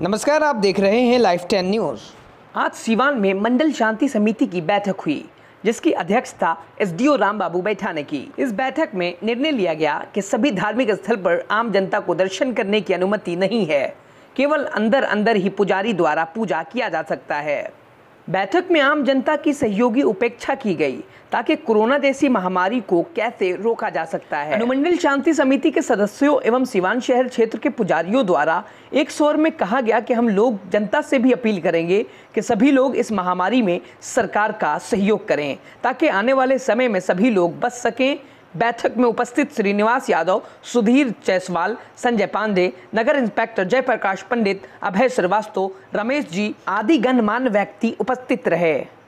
नमस्कार, आप देख रहे हैं लाइफ 10 न्यूज़। आज सीवान में मंडल शांति समिति की बैठक हुई, जिसकी अध्यक्षता एसडीओ राम बाबू बैठा ने की। इस बैठक में निर्णय लिया गया कि सभी धार्मिक स्थल पर आम जनता को दर्शन करने की अनुमति नहीं है, केवल अंदर अंदर ही पुजारी द्वारा पूजा किया जा सकता है। बैठक में आम जनता की सहयोगी उपेक्षा की गई ताकि कोरोना जैसी महामारी को कैसे रोका जा सकता है। अनुमंडल शांति समिति के सदस्यों एवं सिवान शहर क्षेत्र के पुजारियों द्वारा एक स्वर में कहा गया कि हम लोग जनता से भी अपील करेंगे कि सभी लोग इस महामारी में सरकार का सहयोग करें ताकि आने वाले समय में सभी लोग बच सकें। बैठक में उपस्थित श्रीनिवास यादव, सुधीर जायसवाल, संजय पांडे, नगर इंस्पेक्टर जयप्रकाश पंडित, अभय श्रीवास्तव, रमेश जी आदि गणमान्य व्यक्ति उपस्थित रहे।